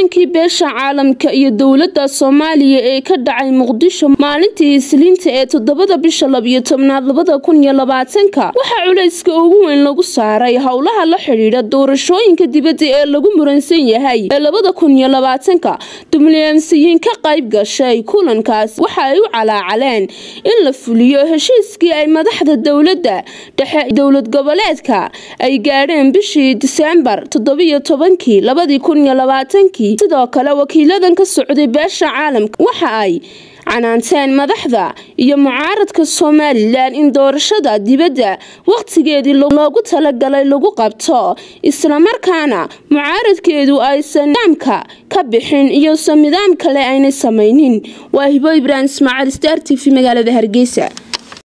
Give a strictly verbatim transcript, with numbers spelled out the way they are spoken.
doorashooyinkii beesha caalamka iyo dowladda Soomaaliya ee ka dhacay Muqdisho maalintii Isniinta ee toddobada bisha laba iyo tobnaad labada kun iyo labaatanka waxa culayska ugu weyn lagu saaray howlaha la xiriira doorashooyinka dibadda ee lagu muransan yahay ee labada kun iyo labaatanka. Diblomaasiyiin ka qayb gashay kulankaas waxa ay u calaacaleen in la fuliyo heshiiskii ay madaxda dowladda dhexe dowlad goboleedka ay gaadheen bishii Diseembar toddoba iyo tobankii labada kun iyo labaatanka. sidoo kale wakiiladan ka socday beesha caalamka waxa ay canaanteen madaxda iyo mucaaradka Soomaaliland in doorashada dibadda waqtigeedii loogu talagalay lagu qabto isla markaana mucaaradkeedu aysan nidaamka ka bixin iyo nidaam kale ayna sameeynin. Waa Hibo Ibrahim Ismaaciil, Star T V, magaalada Hargeysa.